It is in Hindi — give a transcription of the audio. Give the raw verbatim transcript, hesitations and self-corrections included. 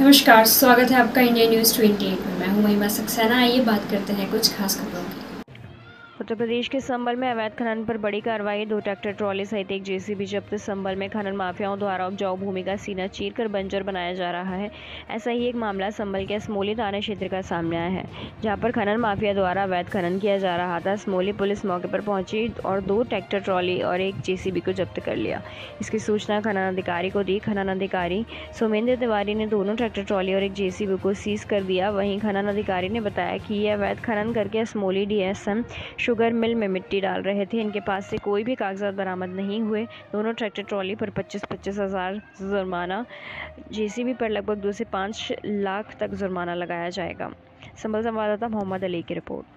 नमस्कार, स्वागत है आपका इंडिया न्यूज़ अट्ठाईस में। मैं हूं महिमा सक्सेना। आइए बात करते हैं कुछ खास खबरों की। उत्तर प्रदेश के संभल में अवैध खनन पर बड़ी कार्रवाई। दो ट्रैक्टर ट्रॉली सहित एक जेसीबी जब्त। संभल में खनन माफियाओं द्वारा उपजाऊ भूमि का सीना चीरकर बंजर बनाया जा रहा है। ऐसा ही एक मामला संभल के असमोली थाना क्षेत्र का सामने आया है, जहां पर खनन माफिया द्वारा अवैध खनन किया जा रहा था। असमोली पुलिस मौके पर पहुंची और दो ट्रैक्टर ट्रॉली और एक जेसीबी को जब्त कर लिया। इसकी सूचना खनन अधिकारी को दी। खनन अधिकारी सोमेंद्र तिवारी ने दोनों ट्रैक्टर ट्रॉली और एक जेसीबी को सीज कर दिया। वहीं खनन अधिकारी ने बताया कि ये अवैध खनन करके असमोली डीएसएम शुगर मिल में मिट्टी डाल रहे थे। इनके पास से कोई भी कागजात बरामद नहीं हुए। दोनों ट्रैक्टर ट्रॉली पर पच्चीस पच्चीस हजार जुर्माना, जेसीबी पर लगभग दो से पाँच लाख तक जुर्माना लगाया जाएगा। संभल संवाददाता मोहम्मद अली की रिपोर्ट।